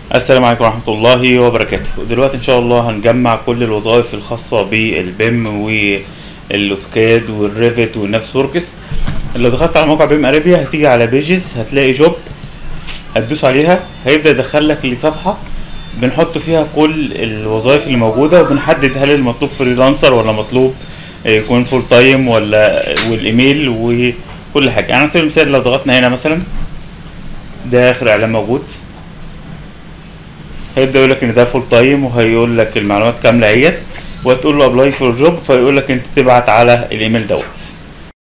السلام عليكم ورحمة الله وبركاته. دلوقتي إن شاء الله هنجمع كل الوظائف الخاصة بالبيم والأوتوكاد والريفت والنفس وركس. لو دخلت على موقع بيم أرابيا هتيجي على بيجز، هتلاقي جوب، هتدوس عليها هيبدأ يدخلك لصفحة بنحط فيها كل الوظائف اللي موجودة، وبنحدد هل المطلوب فريلانسر ولا مطلوب يكون فول تايم ولا، والإيميل وكل حاجة. يعني على سبيل المثال لو ضغطنا هنا مثلا، ده آخر إعلان موجود، هيبدأ يقول لك ان ده فول تايم، وهيقول لك المعلومات كامله اهيت، وهتقول له ابلاي فور جوب، فيقول لك انت تبعت على الايميل دوت.